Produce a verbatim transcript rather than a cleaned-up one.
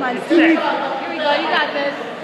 on, Steve. Here we go. You got this.